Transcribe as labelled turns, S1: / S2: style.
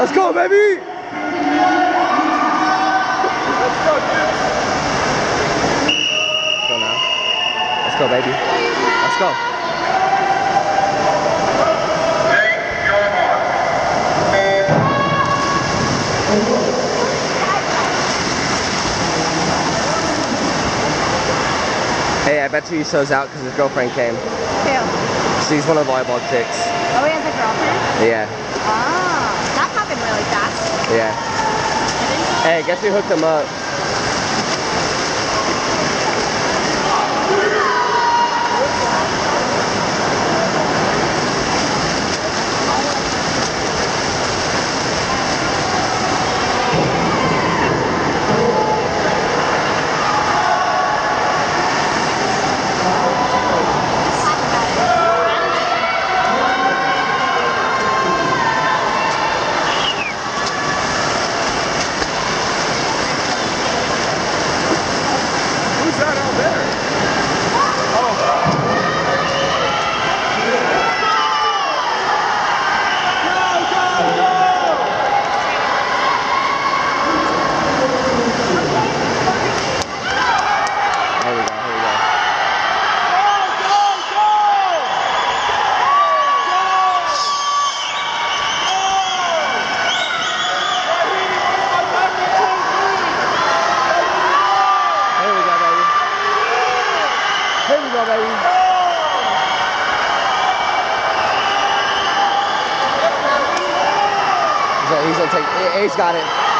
S1: Let's go, baby! Let's go now. Let's go, baby. Let's go. Hey, I bet you he shows out because his girlfriend came.
S2: Who?
S1: She's one of the volleyball chicks.
S2: Oh, he has a girlfriend?
S1: Yeah.
S2: Ah, that happened really fast.
S1: Yeah. Hey, guess who hooked him up? Here we go, baby. He's gonna take it. He's got it.